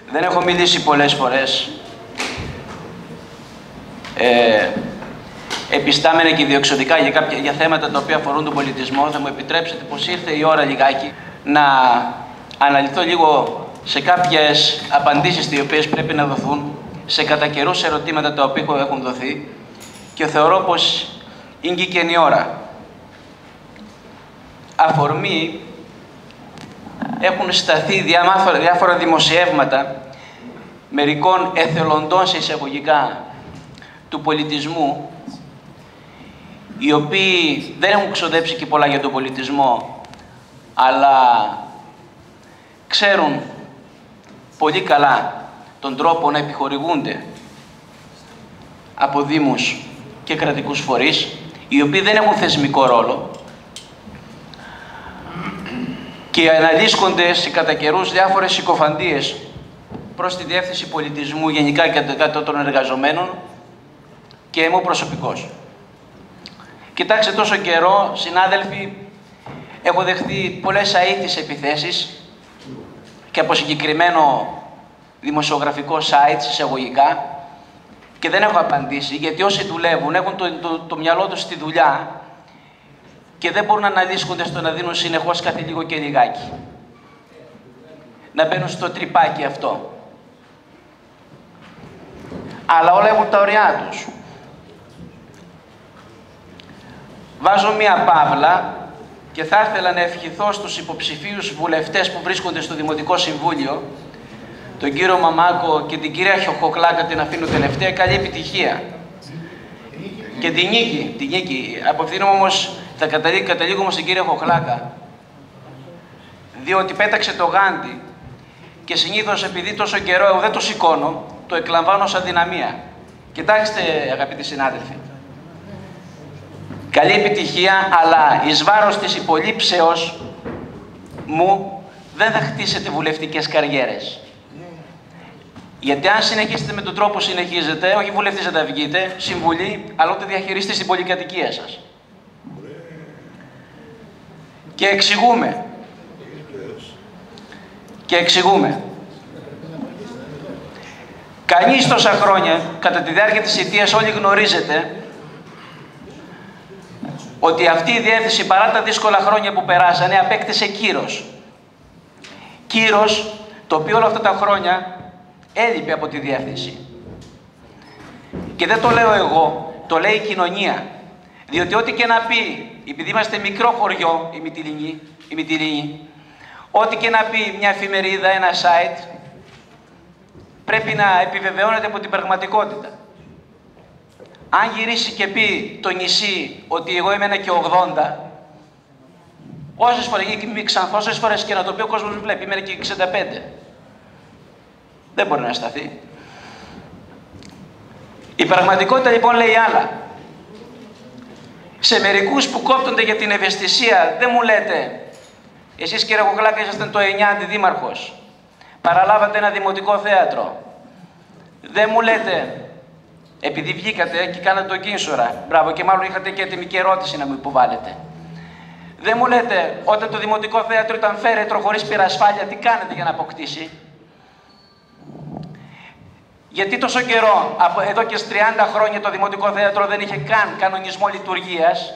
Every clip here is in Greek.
Δεν έχω μιλήσει πολλές φορές. Επιστάμενα και διεξοδικά για θέματα τα οποία αφορούν τον πολιτισμό, θα μου επιτρέψετε πως ήρθε η ώρα λιγάκι να αναλυθώ λίγο σε κάποιες απαντήσεις οι οποίες πρέπει να δοθούν σε κατά καιρούς ερωτήματα τα οποία έχουν δοθεί και θεωρώ πως είναι και η ώρα. Αφορμή έχουν σταθεί διάφορα δημοσιεύματα μερικών εθελοντών σε εισαγωγικά του πολιτισμού, οι οποίοι δεν έχουν ξοδέψει και πολλά για τον πολιτισμό, αλλά ξέρουν πολύ καλά τον τρόπο να επιχορηγούνται από δήμους και κρατικούς φορείς, οι οποίοι δεν έχουν θεσμικό ρόλο και αναλύσκονται σε κατά καιρούς διάφορες συκοφαντίες προς τη Διεύθυνση Πολιτισμού γενικά και κατά των εργαζομένων και εγώ προσωπικώς. Κοιτάξτε, τόσο καιρό, συνάδελφοι, έχω δεχτεί πολλές αήθεις επιθέσεις και από συγκεκριμένο δημοσιογραφικό site, εισαγωγικά, και δεν έχω απαντήσει, γιατί όσοι δουλεύουν έχουν το μυαλό τους στη δουλειά και δεν μπορούν να αναλύσκονται στο να δίνουν συνεχώς κάθε λίγο και λιγάκι. Να μπαίνουν στο τρυπάκι αυτό. Αλλά όλα έχουν τα ωριά τους. Βάζω μία παύλα και θα ήθελα να ευχηθώ στους υποψηφίους βουλευτές που βρίσκονται στο Δημοτικό Συμβούλιο, τον κύριο Μαμάκο και την κυρία Χοχλάκα, την αφήνω τελευταία, καλή επιτυχία. Και την νίκη. Απευθύνομαι όμως, θα καταλήγω όμως στην κυρία Χοχλάκα, διότι πέταξε το γάντι και συνήθως επειδή τόσο καιρό εγώ δεν το σηκώνω, το εκλαμβάνω σαν δυναμία. Κοιτάξτε, αγαπητοί συνάδελφοι, καλή επιτυχία, αλλά εις βάρος της υπολείψεως μου δεν θα χτίσετε βουλευτικές καριέρες. Γιατί αν συνεχίσετε με τον τρόπο που συνεχίζετε, όχι βουλευτής θα τα βγείτε, συμβουλή, αλλά ούτε διαχειρίστες στην πολυκατοικία σας. Και εξηγούμε. Κανείς τόσα χρόνια, κατά τη διάρκεια της θητείας, όλοι γνωρίζετε ότι αυτή η διεύθυνση, παρά τα δύσκολα χρόνια που περάσανε, απέκτησε κύρος. Κύρος το οποίο όλα αυτά τα χρόνια έλειπε από τη διεύθυνση. Και δεν το λέω εγώ, το λέει η κοινωνία. Διότι ό,τι και να πει, επειδή είμαστε μικρό χωριό, η Μυτιλήνη, ό,τι και να πει μια εφημερίδα, ένα site, πρέπει να επιβεβαιώνεται από την πραγματικότητα. Αν γυρίσει και πει το νησί ότι εγώ είμαι 1,80, όσες φορές, μη ξανθώ, όσες φορές και να το πει ο κόσμος μου βλέπει, είμαι 1,65. Δεν μπορεί να σταθεί. Η πραγματικότητα λοιπόν λέει άλλα. Σε μερικούς που κόπτονται για την ευαισθησία, δεν μου λέτε, εσείς κύριε Χοχλάκα ήσασταν το 9 αντιδήμαρχος, παραλάβατε ένα δημοτικό θέατρο. Δεν μου λέτε, επειδή βγήκατε και κάνατε το κίνσορα, μπράβο, και μάλλον είχατε και έτοιμη και ερώτηση να μου υποβάλλετε. Δεν μου λέτε, όταν το δημοτικό θέατρο ήταν φέρετρο χωρίς πυρασφάλεια, τι κάνετε για να αποκτήσει. Γιατί τόσο καιρό, εδώ και 30 χρόνια, το Δημοτικό Θέατρο δεν είχε καν κανονισμό λειτουργίας.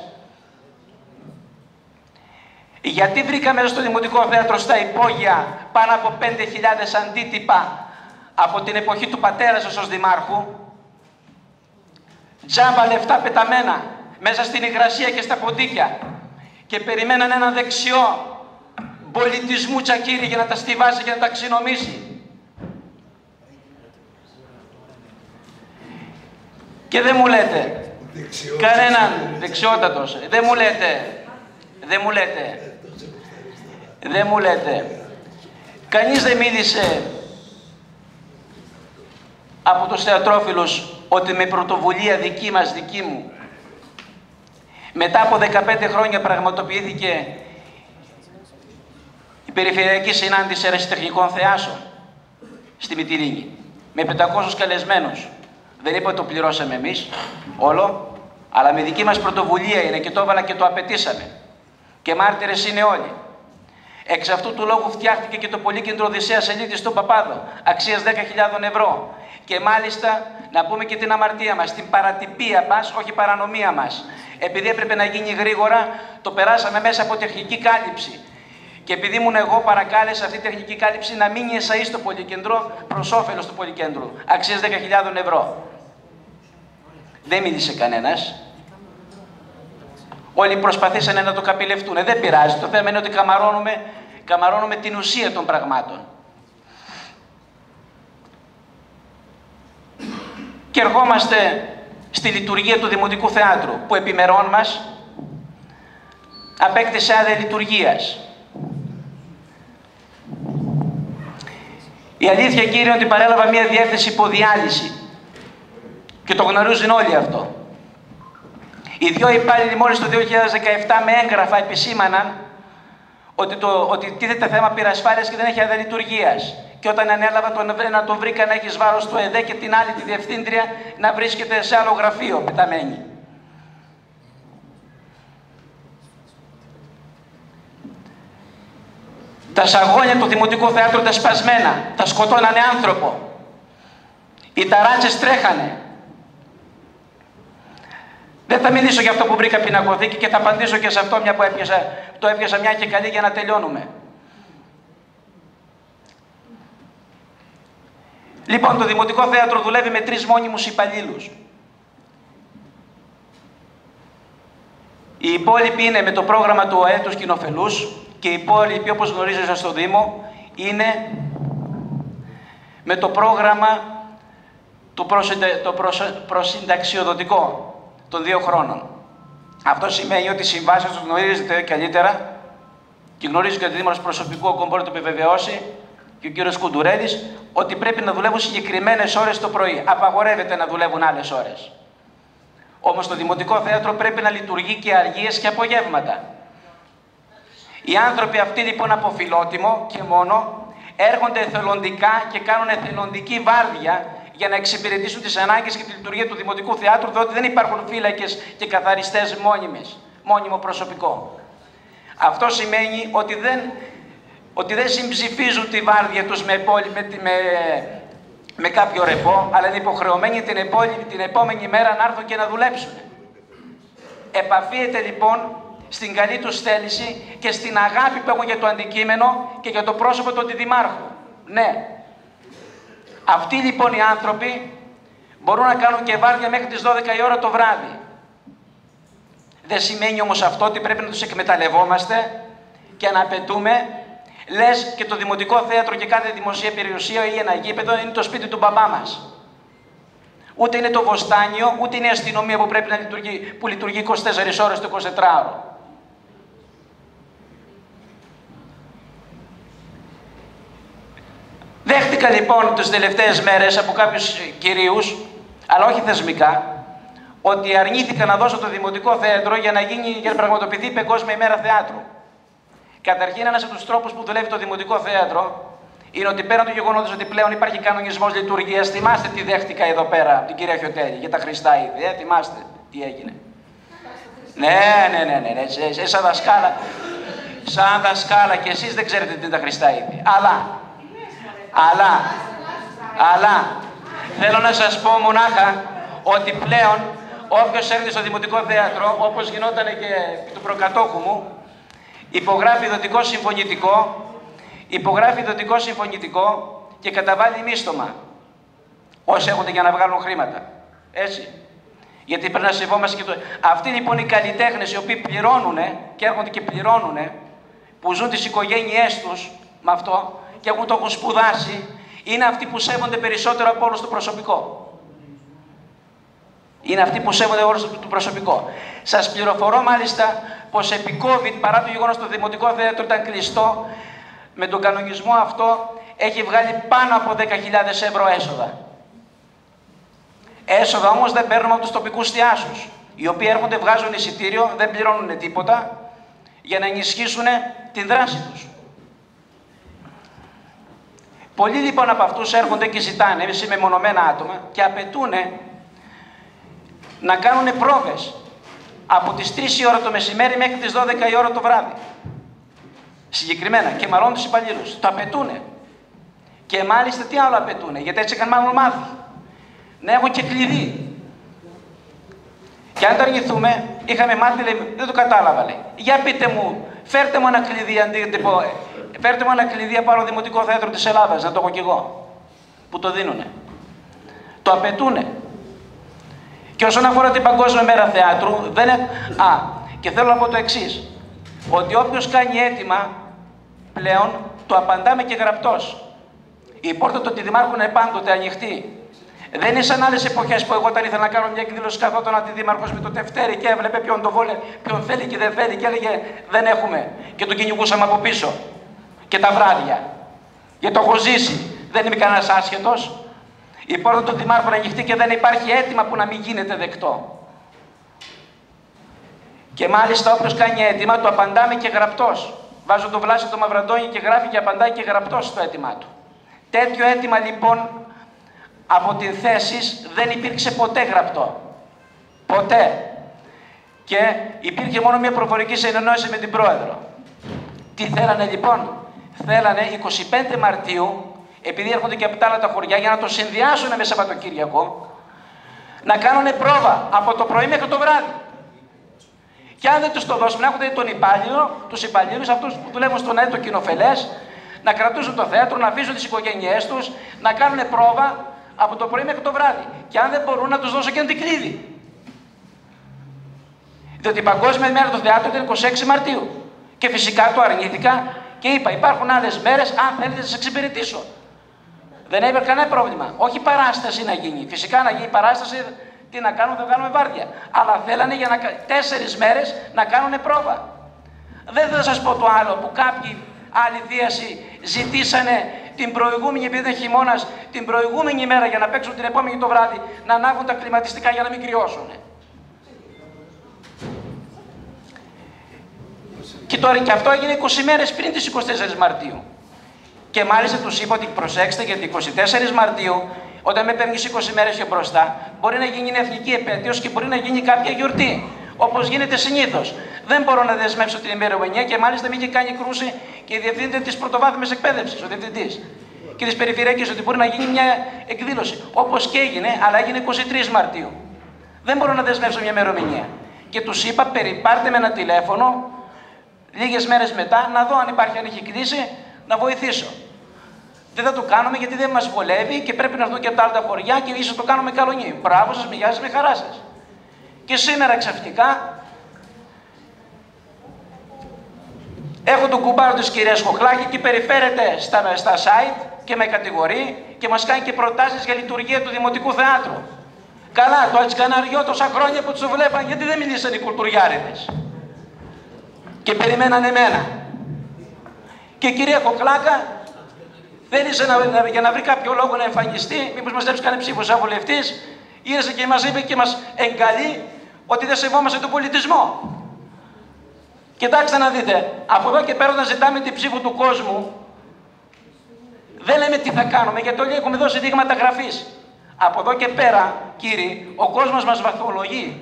Γιατί βρήκαμε στο Δημοτικό Θέατρο στα υπόγεια πάνω από 5.000 αντίτυπα από την εποχή του πατέρα σας ως Δημάρχου. Τζάμπα λεφτά πεταμένα μέσα στην υγρασία και στα ποντίκια. Και περιμέναν ένα δεξιό πολιτισμού τσακίρι για να τα στιβάσει και να τα ξυνομίσει. Και δεν μου λέτε, κανέναν δεξιότατος, δεν μου λέτε, κανείς δεν μίλησε από τους θεατρόφιλους ότι με πρωτοβουλία δική μου, μετά από 15 χρόνια πραγματοποιήθηκε η Περιφερειακή Συνάντηση Ερασιτεχνικών Θεάσεων στη Μυτιλήνη, με 500 καλεσμένους. Δεν είπα ότι το πληρώσαμε εμείς όλο, αλλά με δική μας πρωτοβουλία είναι και το έβαλα και το απαιτήσαμε. Και μάρτυρες είναι όλοι. Εξ αυτού του λόγου φτιάχτηκε και το Πολύκεντρο Οδυσσέας Ελίτης στον Παπάδο, αξίας 10.000 ευρώ. Και μάλιστα να πούμε και την αμαρτία μας, την παρατυπία μας, όχι παρανομία μας. Επειδή έπρεπε να γίνει γρήγορα, το περάσαμε μέσα από τεχνική κάλυψη. Και επειδή ήμουν εγώ, παρακάλεσα αυτή η τεχνική κάλυψη να μείνει εσαΐ στο Πολυκέντρο, προς όφελος του Πολυκέντρου, αξίας 10.000 ευρώ. Δεν μίλησε κανένας. Όλοι προσπαθήσανε να το καπηλευτούν. Δεν πειράζει. Το θέμα είναι ότι καμαρώνουμε την ουσία των πραγμάτων. Και ερχόμαστε στη λειτουργία του Δημοτικού Θεάτρου, που επιμερών μας απέκτησε άδεια λειτουργίας. Η αλήθεια, κύριε, είναι ότι παρέλαβα μία διεύθυνση υποδιάλυση. Και το γνωρίζουν όλοι αυτό. Οι δύο υπάλληλοι μόλις το 2017 με έγγραφα επισήμαναν ότι τίθεται θέμα πυρασφάλειας και δεν έχει άδεια λειτουργίας. Και όταν ανέλαβα να τον βρήκα να έχει βάρος του ΕΔΕ και την άλλη τη διευθύντρια να βρίσκεται σε άλλο γραφείο πεταμένη. Τα σαγόνια του Δημοτικού Θεάτρου τα σπασμένα, τα σκοτώνανε άνθρωπο. Οι ταράτσες τρέχανε. Δεν θα μιλήσω για αυτό που βρήκα πινακοθήκη και θα απαντήσω και σε αυτό, μια που το έπιασα μια και καλή για να τελειώνουμε. Λοιπόν, το Δημοτικό Θέατρο δουλεύει με 3 μόνιμους υπαλλήλους. Οι υπόλοιποι είναι με το πρόγραμμα του ΟΕ, του Σκηνοφελούς, και οι υπόλοιποι, όπως γνωρίζετε στο Δήμο, είναι με το πρόγραμμα το προσυνταξιοδοτικό των 2 χρόνων. Αυτό σημαίνει ότι οι συμβάσεις τους γνωρίζετε καλύτερα και γνωρίζει και ο Δήμαρχος προσωπικού, ακόμα μπορεί να το επιβεβαιώσει, και ο κύριος Κουντουρέλης, ότι πρέπει να δουλεύουν συγκεκριμένες ώρες το πρωί. Απαγορεύεται να δουλεύουν άλλες ώρες. Όμως το Δημοτικό Θέατρο πρέπει να λειτουργεί και αργίες και απογεύματα. Οι άνθρωποι αυτοί λοιπόν από Φιλότιμο και μόνο έρχονται εθελοντικά και κάνουν εθελοντική βάρδια για να εξυπηρετήσουν τις ανάγκες και τη λειτουργία του Δημοτικού Θεάτρου, διότι δεν υπάρχουν φύλακες και καθαριστές μόνιμο προσωπικό. Αυτό σημαίνει ότι δεν συμψηφίζουν τη βάρδια τους με κάποιο ρεπό, αλλά είναι υποχρεωμένοι την επόμενη μέρα να έρθουν και να δουλέψουν. Επαφίεται λοιπόν στην καλή τους θέληση και στην αγάπη που έχουν για το αντικείμενο και για το πρόσωπο του αντιδημάρχου. Ναι. Αυτοί λοιπόν οι άνθρωποι μπορούν να κάνουν και βάρδια μέχρι τις 12 η ώρα το βράδυ. Δεν σημαίνει όμως αυτό ότι πρέπει να τους εκμεταλλευόμαστε και να απαιτούμε, λες και το Δημοτικό Θέατρο και κάθε δημοσία περιουσία ή ένα γήπεδο είναι το σπίτι του μπαμπά μας. Ούτε είναι το βοστάνιο, ούτε είναι η αστυνομία που πρέπει να λειτουργεί 24 ώρες το 24ωρο. Δέχτηκα λοιπόν τις τελευταίες μέρες από κάποιους κυρίους, αλλά όχι θεσμικά, ότι αρνήθηκα να δώσω το Δημοτικό Θέατρο για να πραγματοποιηθεί η Παγκόσμια ημέρα θεάτρου. Καταρχήν, ένας από τους τρόπους που δουλεύει το Δημοτικό Θέατρο είναι ότι πέραν του γεγονότος ότι πλέον υπάρχει κανονισμός λειτουργίας, θυμάστε τι δέχτηκα εδώ πέρα από την κυρία Χιωτέλη για τα χρηστά είδη, θυμάστε τι έγινε. Ναι, σαν δασκάλα και εσείς δεν ξέρετε τι είναι τα χρηστά είδη. Αλλά θέλω να σας πω μονάχα ότι πλέον όποιος έρθει στο Δημοτικό Θέατρο, όπως γινόταν και του προκατόχου μου, υπογράφει ιδιωτικό συμφωνητικό και καταβάλει μίστομα όσοι έχονται για να βγάλουν χρήματα. Έτσι. Γιατί πρέπει να σεβόμαστε και το... Αυτοί λοιπόν οι καλλιτέχνες οι οποίοι πληρώνουν και έρχονται και πληρώνουν, που ζουν τις οικογένειές τους με αυτό και το έχουν σπουδάσει, είναι αυτοί που σέβονται περισσότερο από όλους το προσωπικό. Είναι αυτοί που σέβονται όλους το προσωπικό. Σας πληροφορώ μάλιστα πως επί COVID, παρά το γεγονός το Δημοτικό Θέατρο ήταν κλειστό, με τον κανονισμό αυτό έχει βγάλει πάνω από 10.000 ευρώ έσοδα. Έσοδα όμως δεν παίρνουμε από τους τοπικούς θεάσους, οι οποίοι έρχονται, βγάζουν εισιτήριο, δεν πληρώνουν τίποτα για να ενισχύσουν την δράση τους. Πολλοί λοιπόν από αυτούς έρχονται και ζητάνε, σε μεμονωμένα άτομα, και απαιτούν να κάνουν πρόβες από τις 3 η ώρα το μεσημέρι μέχρι τις 12 η ώρα το βράδυ. Συγκεκριμένα. Και μαλώνουν τους υπαλλήλους. Το απαιτούνε. Και μάλιστα τι άλλο απαιτούνε, γιατί έτσι είχαν μάλλον μάθει. Να έχουν και κλειδί. Και αν το αρνηθούμε, είχαμε μάθει, λέει, δεν το κατάλαβα, λέει. Για πείτε μου, φέρτε μου ένα κλειδί, φέρτε μου ένα κλειδί από άλλο δημοτικό θέατρο της Ελλάδας, να το έχω κι εγώ. Που το δίνουνε. Το απαιτούνε. Και όσον αφορά την Παγκόσμια Μέρα Θεάτρου, και θέλω να πω το εξής. Ότι όποιος κάνει αίτημα, πλέον το απαντάμε και γραπτός. Η πόρτα του Αντιδημάρχου είναι πάντοτε ανοιχτή. Δεν είναι σαν άλλες εποχές που εγώ όταν ήθελα να κάνω μια εκδήλωση καθόταν ο Αντιδήμαρχος με το τευτέρι και έβλεπε ποιον θέλει και δεν θέλει και έλεγε δεν έχουμε. Και τον κυνηγούσαμε από πίσω. Και τα βράδια. Γιατί το έχω ζήσει. Δεν είμαι κανένας άσχετος. Η πόρτα του Δημάρχου είναι ανοιχτή και δεν υπάρχει αίτημα που να μην γίνεται δεκτό. Και μάλιστα όποιος κάνει αίτημα το απαντάμε και γραπτός. Βάζω το Βλάση το Μαυραντώνη και γράφει και απαντάει και γραπτός στο αίτημά του. Τέτοιο αίτημα λοιπόν από την θέση δεν υπήρξε ποτέ γραπτό. Ποτέ. Και υπήρχε μόνο μια προφορική συνεννόηση με την Πρόεδρο. Τι θέλανε λοιπόν? Θέλανε 25 Μαρτίου, επειδή έρχονται και από τα άλλα τα χωριά για να το συνδυάσουν με Σαββατοκύριακο, να κάνουν πρόβα από το πρωί μέχρι το βράδυ. Και αν δεν τους το δώσουν, να έχουν τον υπάλληλο, τους υπαλλήλους, αυτούς που δουλεύουν στον έτο κοινοφελές, να κρατούσουν το θέατρο, να αφήσουν τις οικογένειές τους, να κάνουν πρόβα από το πρωί μέχρι το βράδυ. Και αν δεν μπορούν, να τους δώσω και αντικλείδι. Διότι η Παγκόσμια Μέρα του Θεάτρου ήταν 26 Μαρτίου. Και φυσικά το αρνήθηκα και είπα: υπάρχουν άλλες μέρες, αν θέλετε να σας εξυπηρετήσω. Δεν έπαιρνε κανένα πρόβλημα. Όχι παράσταση να γίνει. Φυσικά να γίνει παράσταση, τι να κάνουμε, δεν κάνουμε βάρδια. Αλλά θέλανε για 4 μέρες να κάνουν πρόβα. Δεν θα σας πω το άλλο που κάποιοι άλλοι θίαση ζητήσανε την προηγούμενη, επειδή ήταν χειμώνας, την προηγούμενη μέρα για να παίξουν την επόμενη το βράδυ, να ανάβουν τα κλιματιστικά για να μην κρυώσουν. Και τώρα και αυτό έγινε 20 μέρες πριν τις 24 Μαρτίου. Και μάλιστα τους είπα ότι προσέξτε, γιατί 24 Μαρτίου, όταν με παίρνεις 20 μέρες και μπροστά, μπορεί να γίνει εθνική επέτειος και μπορεί να γίνει κάποια γιορτή. Όπως γίνεται συνήθως. Δεν μπορώ να δεσμεύσω την ημερομηνία και μάλιστα με είχε κάνει κρούση και η διευθύντρια της πρωτοβάθμιας εκπαίδευσης, ο διευθυντής. Και της περιφερειακής, ότι μπορεί να γίνει μια εκδήλωση. Όπως και έγινε, αλλά έγινε 23 Μαρτίου. Δεν μπορώ να δεσμεύσω μια ημερομηνία. Και τους είπα: πάρτε με ένα τηλέφωνο, λίγες μέρες μετά, να δω αν έχει κλείσει, να βοηθήσω. Δεν θα το κάνουμε γιατί δεν μας βολεύει και πρέπει να έρθουν και από τα άλλα χωριά και ίσως το κάνουμε καλονί. Μπράβο σας, μοιάζει με χαρά σας. Και σήμερα ξαφνικά έχω τον κουμπάρο της κυρίας Χοχλάκη και περιφέρεται στα site και με κατηγορεί και μας κάνει και προτάσεις για λειτουργία του Δημοτικού Θεάτρου. Καλά, το Ατσκαναριό τόσα χρόνια που τους βλέπαν, γιατί δεν μιλήσαν οι κουλτουριάριδες. Και περιμέναν εμένα. Και η κυρία Χοχλάκα θέλησε για να βρει κάποιο λόγο να εμφανιστεί, μήπως μας έψει ψήφο σαν βουλευτής, ήρθε και μας είπε και μας εγκαλεί ότι δεν σεβόμαστε τον πολιτισμό. Κοιτάξτε να δείτε, από εδώ και πέρα όταν ζητάμε την ψήφο του κόσμου, δεν λέμε τι θα κάνουμε, γιατί όλοι έχουμε δώσει δείγματα γραφής. Από εδώ και πέρα, κύριοι, ο κόσμος μας βαθμολογεί.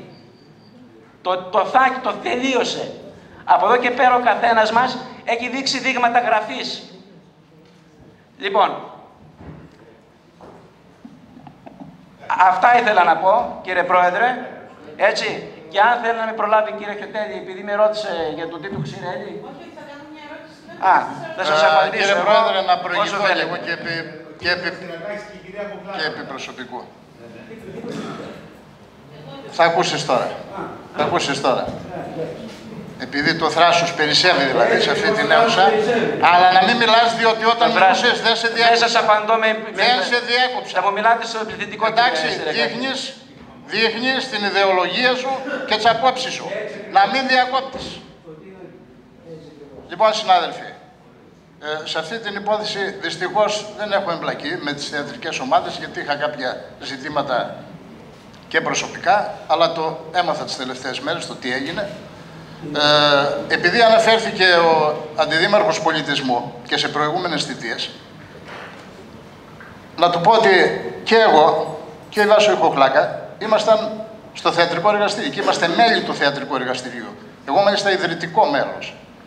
Το τελείωσε. Από εδώ και πέρα ο καθένας μας έχει δείξει δείγματα γραφής. Λοιπόν, αυτά ήθελα να πω, κύριε Πρόεδρε, έτσι. Και αν θέλει να με προλάβει, κύριε Χιωτέλη, επειδή με ρώτησε για τον Τίτο Ξηρέλη. Όχι, θα κάνω μια ερώτηση. Θα σας απαντήσω. Κύριε Πρόεδρε, να προηγηθώ λίγο και επί προσωπικού. Θα ακούσεις τώρα. Θα ακούσεις τώρα. Επειδή το θράσος περισσεύει δηλαδή σε αυτή την αίθουσα, αλλά να μην μιλάς, διότι όταν μιλούσες δεν σε διέκοψα. Δεν σας απαντώ δεν σε διέκοψα. Θα μου μιλάτε στο πληθυντικό. Εντάξει, δείχνεις την ιδεολογία σου και τις απόψεις σου. Να μην διακόπτεις. Λοιπόν, συνάδελφοι, σε αυτή την υπόθεση δυστυχώς δεν έχω εμπλακεί με τις θεατρικές ομάδες, γιατί είχα κάποια ζητήματα και προσωπικά, αλλά το έμαθα τις τελευταίες μέρες το τι έγινε. Επειδή αναφέρθηκε ο Αντιδήμαρχος Πολιτισμού και σε προηγούμενες θητείες, να του πω ότι και εγώ και η Βάσο Χοχλάκα ήμασταν στο θεατρικό εργαστήριο και είμαστε μέλη του θεατρικού εργαστηρίου. Εγώ μάλιστα ιδρυτικό μέλος.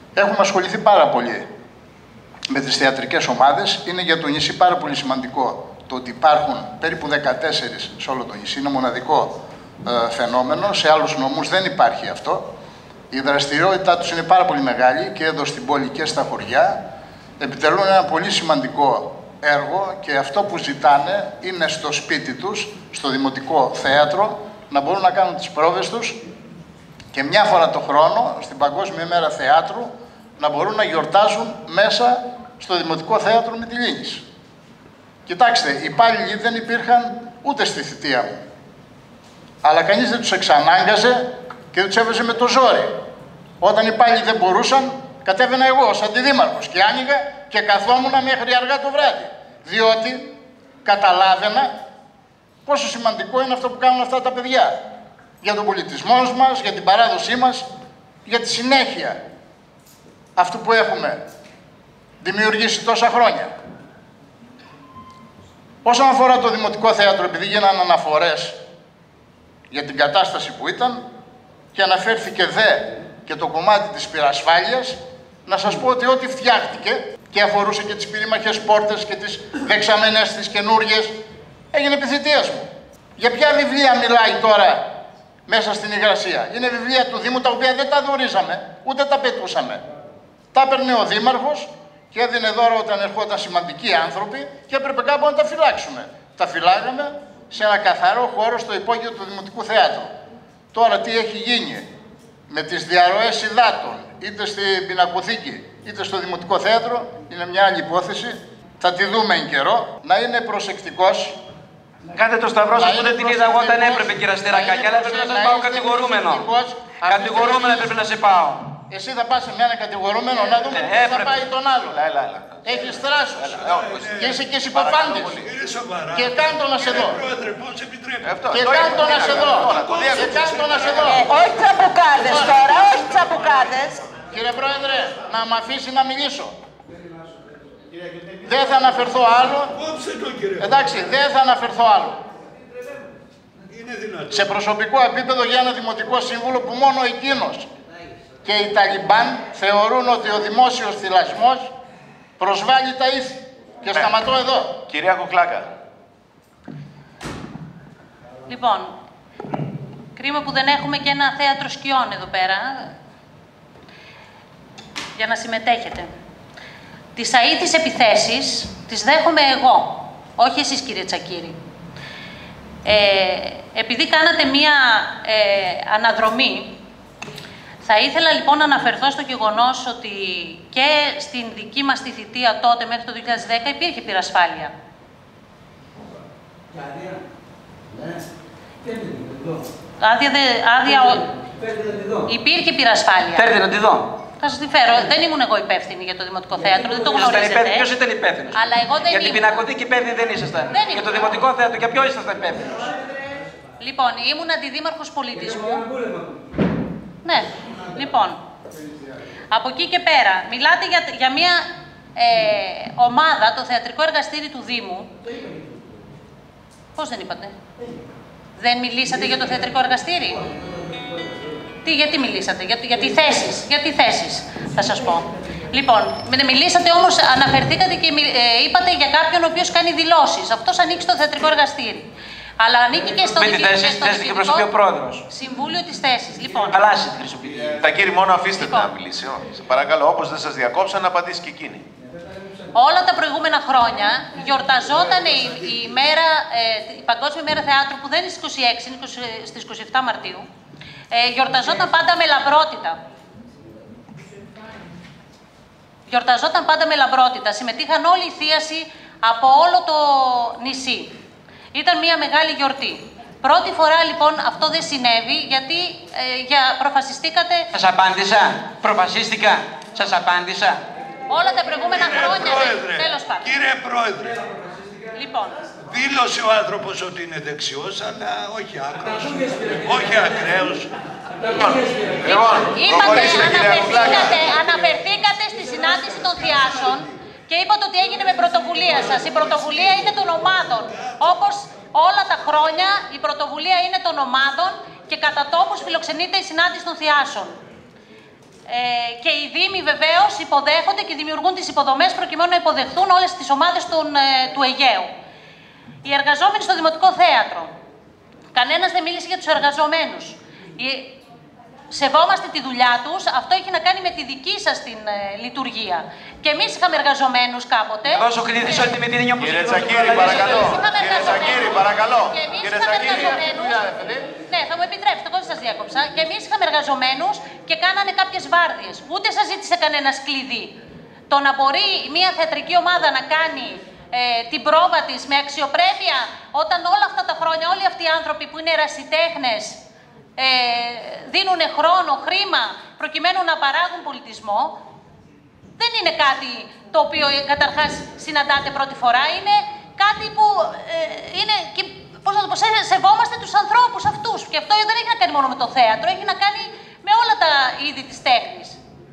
έχουμε ασχοληθεί πάρα πολύ με τις θεατρικές ομάδες. Είναι για το νησί πάρα πολύ σημαντικό το ότι υπάρχουν περίπου 14 σε όλο το νησί. Είναι μοναδικό φαινόμενο. Σε άλλους νομούς δεν υπάρχει αυτό. Η δραστηριότητά τους είναι πάρα πολύ μεγάλη και εδώ στην πόλη και στα χωριά. Επιτελούν ένα πολύ σημαντικό έργο και αυτό που ζητάνε είναι στο σπίτι τους, στο Δημοτικό Θέατρο, να μπορούν να κάνουν τις πρόβες τους και μια φορά το χρόνο, στην Παγκόσμια Μέρα Θεάτρου, να μπορούν να γιορτάζουν μέσα στο Δημοτικό Θέατρο Μυτιλήνης. Κοιτάξτε, οι υπάλληλοι δεν υπήρχαν ούτε στη θητεία μου. Αλλά κανείς δεν τους εξανάγκαζε και δεν τους έβαζε με το ζόρι. Όταν οι υπάλληλοι δεν μπορούσαν, κατέβαινα εγώ ως αντιδήμαρχος και άνοιγα και καθόμουν μέχρι αργά το βράδυ. Διότι καταλάβαινα πόσο σημαντικό είναι αυτό που κάνουν αυτά τα παιδιά. Για τον πολιτισμό μας, για την παράδοσή μας, για τη συνέχεια αυτού που έχουμε δημιουργήσει τόσα χρόνια. Όσον αφορά το Δημοτικό Θέατρο, επειδή γίνανε αναφορές για την κατάσταση που ήταν και αναφέρθηκε και το κομμάτι της πυρασφάλειας, να σας πω ότι ό,τι φτιάχτηκε και αφορούσε και τις πυρήμαχες πόρτες και τις δεξαμενές τις καινούριες, έγινε επί θητείας μου. Για ποια βιβλία μιλάει τώρα μέσα στην υγρασία? Είναι βιβλία του Δήμου τα οποία δεν τα δωρίζαμε, ούτε τα πετούσαμε. Τα έπαιρνε ο Δήμαρχος και έδινε δώρο όταν ερχόταν σημαντικοί άνθρωποι και έπρεπε κάπου να τα φυλάξουμε. Τα φυλάγαμε σε ένα καθαρό χώρο στο υπόγειο του Δημοτικού Θεάτρου. Τώρα τι έχει γίνει με τις διαρροές υδάτων, είτε στην πινακοθήκη είτε στο Δημοτικό Θέατρο, είναι μια άλλη υπόθεση. Θα τη δούμε εν καιρό. Να είναι προσεκτικός. Κάντε το σταυρό σας που δεν την είδα εγώ όταν έπρεπε, κύριε Στερακάκη, αλλά έπρεπε να σας πάω κατηγορούμενο. Κατηγορούμενο έπρεπε να σε πάω. Εσύ θα πας σε μια κατηγορούμενο, να δούμε τι θα πάει τον άλλο. Έχεις θράσος και είσαι και συμπαφάντης. Και κάν' το να σε δω. Και κάν' το να σε δω. Και κάν' το να σε δω. Όχι τσαπουκάδες τώρα, όχι τσαπουκάδες. Κύριε Πρόεδρε, να μ' αφήσει να μιλήσω. Δεν θα αναφερθώ άλλο. Εντάξει, δεν θα αναφερθώ άλλο. Σε προσωπικό επίπεδο για ένα δημοτικό σύμβουλο που μόνο εκείνος και οι Ταλιμπάν θεωρούν ότι ο δημόσιος θυλασμός προσβάλλει τα ήθη. Και σταματώ εδώ. Κυρία Κοκλάκα. Λοιπόν, κρίμα που δεν έχουμε και ένα θέατρο σκιών εδώ πέρα για να συμμετέχετε. Τις αήθεις επιθέσεις τις δέχομαι εγώ, όχι εσείς κύριε Τσακίρη. Επειδή κάνατε μία αναδρομή, θα ήθελα λοιπόν να αναφερθώ στο γεγονός ότι και στην δική μας τη θητεία τότε μέχρι το 2010 υπήρχε πυρασφάλεια. Υπήρχε πυρασφάλεια. Φέρτε να τη δω. Θα σας τη φέρω. Δεν ήμουν εγώ υπεύθυνη για το Δημοτικό Θέατρο, δεν το γνωρίζετε. Ποιος ήταν υπεύθυνος? Αλλά εγώ δεν για την πινακοθήκη υπεύθυνοι δεν ήσασταν. Για το Δημοτικό Θέατρο, για ποιο ήσασταν υπεύθυνος? Λοιπόν, ήμουν αντιδήμαρχος πολιτισμού. Ναι, λοιπόν. Από εκεί και πέρα, μιλάτε για μια ομάδα, το θεατρικό εργαστήρι του Δήμου. Πώς δεν είπατε? Δεν μιλήσατε για το θεατρικό εργαστήρι? Γιατί μιλήσατε, για τι θέσεις, θα σας πω. Λοιπόν, μιλήσατε όμως, αναφερθήκατε και είπατε για κάποιον ο οποίος κάνει δηλώσεις. Αυτός ανήκει στο θεατρικό εργαστήρι. Αλλά ανήκει και στο διοικητικό συμβούλιο της θέσης. Λοιπόν. Αλλάζει τη χρησιμοποιεί. Τα κύριοι, μόνο αφήστε την να μιλήσει. Σε παρακαλώ, όπως δεν σας διακόψα, να απαντήσει και εκείνη. Όλα τα προηγούμενα χρόνια γιορταζόταν η Παγκόσμια Μέρα Θεάτρου, που δεν είναι στις 26, είναι στις 27 Μαρτίου. Γιορταζόταν πάντα με λαμπρότητα. Γιορταζόταν πάντα με λαμπρότητα. Συμμετείχαν όλοι οι θίασοι από όλο το νησί. Ήταν μια μεγάλη γιορτή. Πρώτη φορά λοιπόν αυτό δεν συνέβη γιατί προφασιστήκατε... Σας απάντησα. Προφασίστηκα. Σας απάντησα. Όλα τα προηγούμενα χρόνια. Τέλος πάντων. Κύριε Πρόεδρε. Λοιπόν. Δήλωσε ο άνθρωπος ότι είναι δεξιός, αλλά όχι άκρος, όχι ακραίος. Αναφερθήκατε στη συνάντηση των θειάσεων και είπατε ότι έγινε με πρωτοβουλία σας. Η πρωτοβουλία είναι των ομάδων. Όπως όλα τα χρόνια η πρωτοβουλία είναι των ομάδων και κατά τόπους φιλοξενείται η συνάντηση των θειάσεων. Και οι Δήμοι βεβαίως υποδέχονται και δημιουργούν τις υποδομές προκειμένου να υποδεχθούν όλες τις ομάδες του Αιγαίου. Οι εργαζόμενοι στο Δημοτικό Θέατρο. Κανένας δεν μίλησε για τους εργαζομένους. Σεβόμαστε τη δουλειά τους, αυτό έχει να κάνει με τη δική σας την λειτουργία. Και εμείς είχαμε εργαζομένους κάποτε. Δώσω κλειδί σε όλη τη Μητυρίνη όπως Κύριε Τσακίρη, παρακαλώ. Κύριε Τσακίρη, παρακαλώ. Και εμείς είχαμε εργαζομένους. Ναι, θα μου επιτρέψετε, εγώ δεν σας διάκοψα. Και εμείς είχαμε εργαζομένους και κάνανε κάποιες βάρδιες. Ούτε σας ζήτησε κανένας κλειδί. Το να μπορεί μια θεατρική ομάδα να κάνει την πρόβα της με αξιοπρέπεια, όταν όλα αυτά τα χρόνια όλοι αυτοί οι άνθρωποι που είναι ερασιτέχνες δίνουν χρόνο, χρήμα, προκειμένου να παράγουν πολιτισμό, δεν είναι κάτι το οποίο καταρχάς συναντάτε πρώτη φορά. Είναι κάτι που είναι, πώς να το πω, σεβόμαστε τους ανθρώπους αυτούς. Και αυτό δεν έχει να κάνει μόνο με το θέατρο, έχει να κάνει με όλα τα είδη της τέχνης.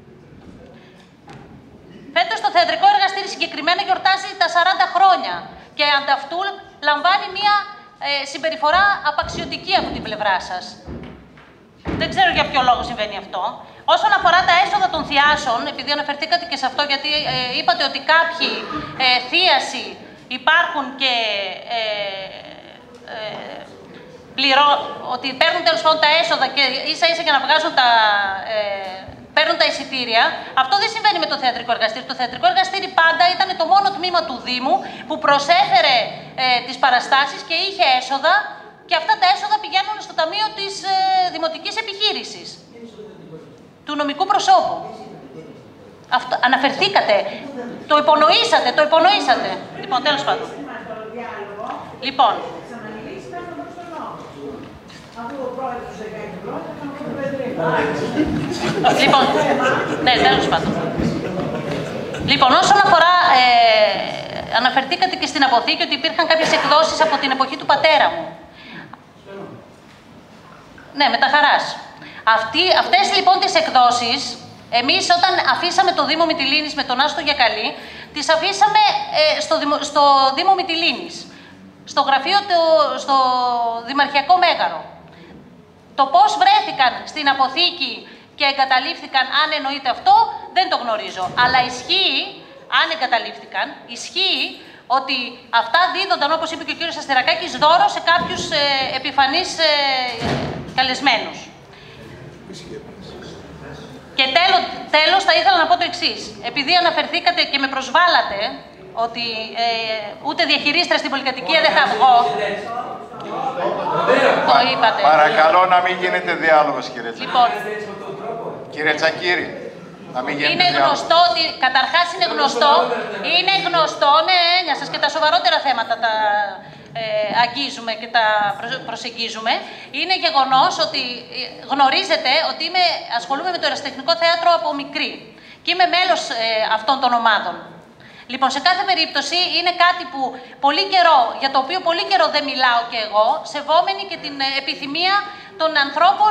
Φέτος το θεατρικό εργαστήρι συγκεκριμένα γιορτάζει τα 40 χρόνια και ανταυτού λαμβάνει μια συμπεριφορά απαξιωτική από την πλευρά σας. Δεν ξέρω για ποιο λόγο συμβαίνει αυτό. Όσον αφορά τα έσοδα των θειάσεων, επειδή αναφερθήκατε και σε αυτό, γιατί είπατε ότι κάποιοι θίασοι υπάρχουν και ότι παίρνουν τέλος πάντων τα έσοδα και ίσα-ίσα για να βγάζουν παίρνουν τα εισιτήρια. Αυτό δεν συμβαίνει με το θεατρικό εργαστήρι. Το θεατρικό εργαστήρι πάντα ήταν το μόνο τμήμα του Δήμου που προσέφερε τις παραστάσεις και είχε έσοδα. Και αυτά τα έσοδα πηγαίνουν στο ταμείο της δημοτικής επιχείρησης, του νομικού προσώπου. Αυτό, αναφερθήκατε, το υπονοήσατε. Λοιπόν, τέλος πάντων. Λοιπόν. Λοιπόν, ναι, τέλος πάντων. Λοιπόν, όσον αφορά, αναφερθήκατε και στην αποθήκη ότι υπήρχαν κάποιες εκδόσεις από την εποχή του πατέρα μου. Ναι, με τα χαράς. Αυτές λοιπόν τις εκδόσεις, εμείς όταν αφήσαμε το Δήμο Μυτιλήνης με τον Άστο Γιακαλή, τις αφήσαμε στο Δήμο Μυτιλήνης, στο γραφείο, στο Δημαρχιακό Μέγαρο. Το πώς βρέθηκαν στην αποθήκη και εγκαταλείφθηκαν, αν εννοείται αυτό, δεν το γνωρίζω. Αλλά ισχύει, αν εγκαταλείφθηκαν, ισχύει ότι αυτά δίδονταν, όπως είπε και ο κύριος Αστερακάκης, δώρο σε κάποιους επιφανείς καλεσμένους. Και τέλος θα ήθελα να πω το εξής. Επειδή αναφερθήκατε και με προσβάλατε ότι ούτε διαχειρίστρια στην πολυκατοικία δεν θα βγω. Το είπατε. Παρακαλώ να μην γίνεται διάλογος, κύριε Τσακίρη. Λοιπόν, κύριε Τσακίρη, να μην γίνεται είναι γνωστό ότι, καταρχάς είναι γνωστό, ναι, έννοια σας, και τα σοβαρότερα θέματα τα αγγίζουμε και τα προσεγγίζουμε. Είναι γεγονός ότι γνωρίζετε ότι ασχολούμαι με το ερασιτεχνικό θέατρο από μικρή και είμαι μέλος αυτών των ομάδων. Λοιπόν, σε κάθε περίπτωση είναι κάτι που για το οποίο πολύ καιρό δεν μιλάω και εγώ, σεβόμενη και την επιθυμία των ανθρώπων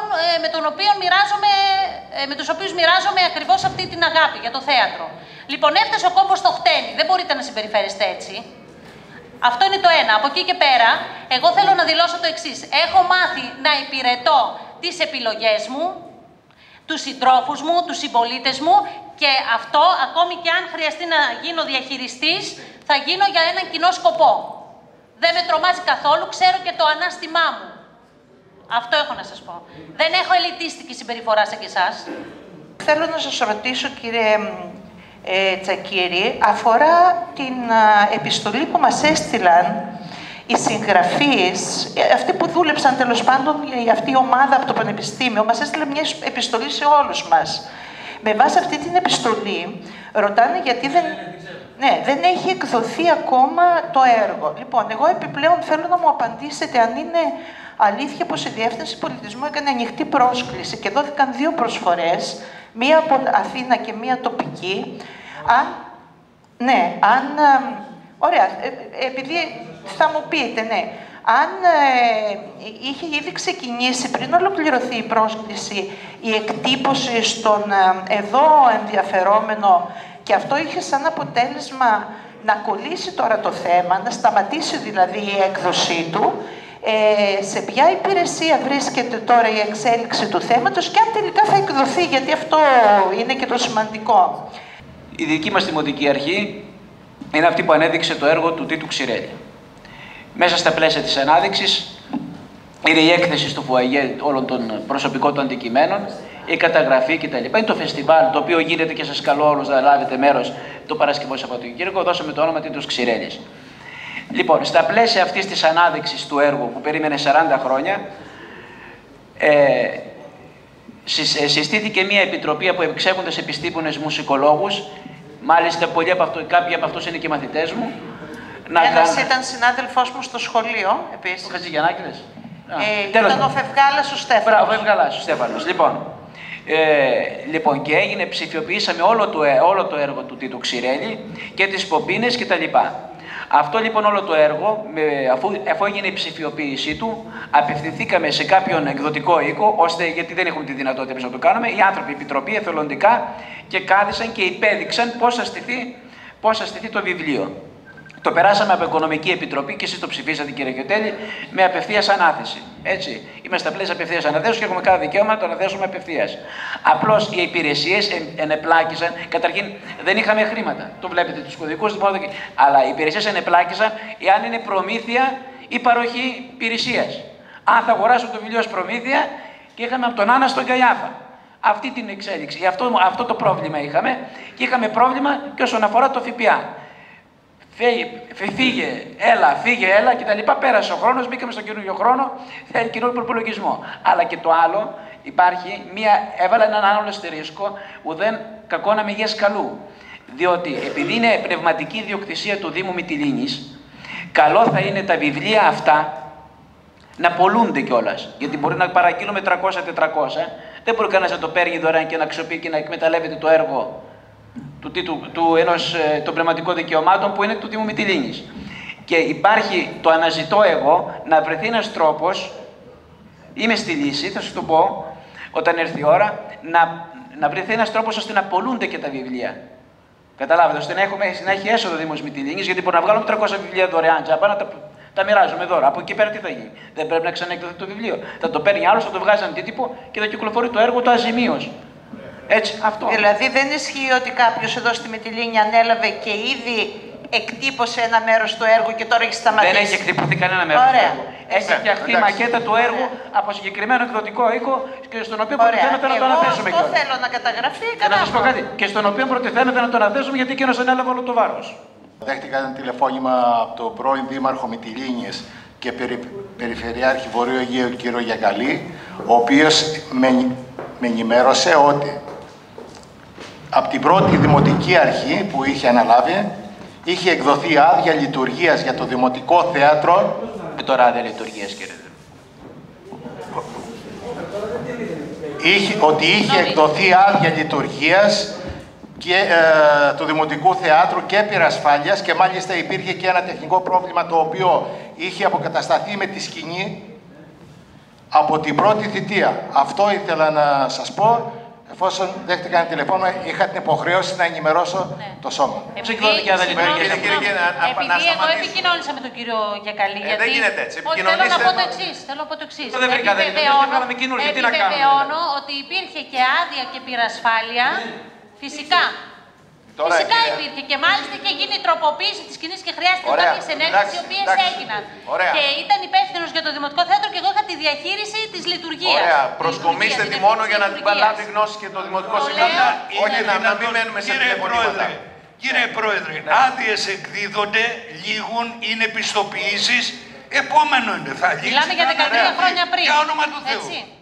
με τους οποίους μοιράζομαι ακριβώς αυτή την αγάπη για το θέατρο. Λοιπόν, έφτασε ο κόμπος στο χτένι, δεν μπορείτε να συμπεριφέρεστε έτσι. Αυτό είναι το ένα. Από εκεί και πέρα, εγώ θέλω να δηλώσω το εξής. Έχω μάθει να υπηρετώ τις επιλογές μου, τους συντρόφους μου, τους συμπολίτες μου και αυτό, ακόμη και αν χρειαστεί να γίνω διαχειριστής, θα γίνω για έναν κοινό σκοπό. Δεν με τρομάζει καθόλου, ξέρω και το ανάστημά μου. Αυτό έχω να σας πω. Δεν έχω ελιτίστικη συμπεριφορά σαν και εσάς. Θέλω να σας ρωτήσω, κύριε Τσακίρη, αφορά την επιστολή που μας έστειλαν οι συγγραφείς, αυτοί που δούλεψαν τέλος πάντων, αυτή η ομάδα από το Πανεπιστήμιο, μας έστειλε μια επιστολή σε όλους μας. Με βάση αυτή την επιστολή, ρωτάνε γιατί δεν έχει εκδοθεί ακόμα το έργο. Λοιπόν, εγώ επιπλέον θέλω να μου απαντήσετε αν είναι αλήθεια πως η Διεύθυνση Πολιτισμού έκανε ανοιχτή πρόσκληση και δόθηκαν 2 προσφορές, μία από Αθήνα και μία τοπική. Ωραία, επειδή θα μου πείτε, ναι, αν είχε ήδη ξεκινήσει πριν ολοκληρωθεί η πρόσκληση η εκτύπωση στον εδώ ενδιαφερόμενο και αυτό είχε σαν αποτέλεσμα να κολλήσει τώρα το θέμα, να σταματήσει δηλαδή η έκδοσή του, σε ποια υπηρεσία βρίσκεται τώρα η εξέλιξη του θέματος και αν τελικά θα εκδοθεί, γιατί αυτό είναι και το σημαντικό. Η δική μας Δημοτική Αρχή είναι αυτή που ανέδειξε το έργο του Τίτου Ξηρέλη. Μέσα στα πλαίσια της ανάδειξης είναι η έκθεση στο φουαγέ όλων των προσωπικών των αντικειμένων, η καταγραφή κτλ. Είναι το φεστιβάλ το οποίο γίνεται και σας καλώ όλους να λάβετε μέρος το Παρασκευό Σαββατοκύριακο. Δώσαμε το όνομα Τίτος Ξηρέλης. Λοιπόν, στα πλαίσια αυτής της ανάδειξης του έργου που περίμενε 40 χρόνια, συστήθηκε μια επιτροπή από εξέχοντες επιστήμονες μουσικολόγους. Μάλιστα, κάποιοι από αυτούς είναι και μαθητές μου. Ένας ήταν συνάδελφός μου στο σχολείο, επίσης. Ο Χατζηγιαννάκης. Ήταν ο Φευγάλας ο Στέφανος. Μπράβο, ο Φευγάλας ο Στέφανος. Λοιπόν, και ψηφιοποιήσαμε όλο το έργο του Τίτου Ξηρέλη και τις πομπίνες κτλ. Αυτό λοιπόν όλο το έργο, αφού έγινε η ψηφιοποίησή του, απευθυνθήκαμε σε κάποιον εκδοτικό οίκο, γιατί δεν έχουμε τη δυνατότητα εμείς να το κάνουμε, οι άνθρωποι, η Επιτροπή, εθελοντικά, και κάθισαν και υπέδειξαν πώς θα στηθεί το βιβλίο. Το περάσαμε από Οικονομική Επιτροπή και εσείς το ψηφίσατε, κύριε Κιωτέλη, με απευθείας ανάθεση. Έτσι. Είμαστε στα πλαίσια απευθείας αναθέσεως και έχουμε κάθε δικαίωμα να το αναθέσουμε απευθείας. Απλώς οι υπηρεσίες ενεπλάκησαν. Καταρχήν δεν είχαμε χρήματα. Το βλέπετε τους κωδικούς, αλλά οι υπηρεσίες ενεπλάκησαν εάν είναι προμήθεια ή παροχή υπηρεσίας. Αν θα αγοράσουν το βιβλίο ως προμήθεια, και είχαμε από τον Άννα στον Καϊάφα αυτή την εξέλιξη. Αυτό το πρόβλημα είχαμε, και είχαμε πρόβλημα και όσον αφορά το ΦΠΑ. Φύγε, έλα κτλ. Πέρασε ο χρόνος, μπήκαμε στον καινούργιο χρόνο, θέλει καινούργιο προπολογισμό. Αλλά και το άλλο, έβαλα έναν άλλο αστερίσκο, ουδέν κακόνα μεγές καλού. Διότι επειδή είναι πνευματική ιδιοκτησία του Δήμου Μυτιλήνης, καλό θα είναι τα βιβλία αυτά να πολλούνται κιόλας. Γιατί μπορεί να παραγγείλουμε 300-400, δεν μπορεί κανένας να το παίρνει δωρεάν και να αξιοποιεί και να εκμεταλλεύεται το έργο των πνευματικών δικαιωμάτων που είναι του Δήμου Μυτιλήνης. Και υπάρχει, το αναζητώ εγώ, να βρεθεί ένας τρόπος, είμαι στη λύση, θα σου το πω, όταν έρθει η ώρα, να βρεθεί ένας τρόπος ώστε να πολλούνται και τα βιβλία. Καταλάβετε, ώστε να έχει έσοδο ο Δήμος Μυτιλήνης, γιατί μπορεί να βγάλουμε 300 βιβλία δωρεάν, τζάμπα, να τα μοιράζουμε δώρα. Από εκεί πέρα τι θα γίνει? Δεν πρέπει να ξαναεκδοθεί το βιβλίο. Θα το παίρνει άλλος, θα το βγάζει αντίτυπο και θα κυκλοφορεί το έργο του αζημίως. Έτσι, αυτό. Δηλαδή δεν ισχύει ότι κάποιος εδώ στη Μυτιλήνη ανέλαβε και ήδη εκτύπωσε ένα μέρος του έργου και τώρα έχει σταματήσει? Δεν έχει εκτυπωθεί κανένα μέρος του έργου. Έχει φτιαχτεί η μακέτα του έργου από συγκεκριμένο εκδοτικό οίκο και στον οποίο προτιθέμεθα να το αναθέσουμε κιόλας. Αυτό θέλω να καταγραφεί. Και να σας πω κάτι. Και στον οποίο προτιθέμεθα να το αναθέσουμε, γιατί εκείνος δεν έλαβε όλο το βάρος. Δέχτηκα ένα τηλεφώνημα από τον πρώην Δήμαρχο Μυτιλήνης και Περιφερειάρχη Βορείου Αιγαίου κ. Γιακαλή, ο οποίος με ενημέρωσε ότι από την πρώτη Δημοτική Αρχή που είχε αναλάβει, είχε εκδοθεί άδεια λειτουργίας για το Δημοτικό Θέατρο. Τώρα άδεια λειτουργίας, κύριε. Ότι είχε εκδοθεί άδεια λειτουργίας και του Δημοτικού Θεάτρου και πυρασφάλειας, και μάλιστα υπήρχε και ένα τεχνικό πρόβλημα το οποίο είχε αποκατασταθεί με τη σκηνή από την πρώτη θητεία. Αυτό ήθελα να σας πω. Εφόσον δέχτηκα ένα τηλεφώνημα, είχα την υποχρέωση να ενημερώσω το σώμα. Επειδή εγώ επικοινώνησα με τον κύριο Γιακαλή, γιατί δεν γίνεται έτσι. θέλω να πω το εξής. Επιβεβαιώνω ότι υπήρχε και άδεια και πυρασφάλεια, φυσικά. Φυσικά υπήρχε και μάλιστα είχε γίνει η τροποποίηση της σκηνής και χρειάστηκε κάποιες ενέργειες οι οποίες έγιναν. Και ήταν υπεύθυνος για το Δημοτικό Θέατρο και εγώ είχα τη διαχείριση της λειτουργίας. Ωραία, προσκομίστε τη μόνο για να την λάβει γνώση και το Δημοτικό Συμβούλιο. Όχι να μην μένουμε σε τηλεφωνήματα. Κύριε Πρόεδρε, άδειες εκδίδονται, λήγουν, είναι πιστοποιήσεις. Επόμενο είναι, θα λήξει. Μιλάμε για 13 χρόνια πριν. Για όνομα του Θεού.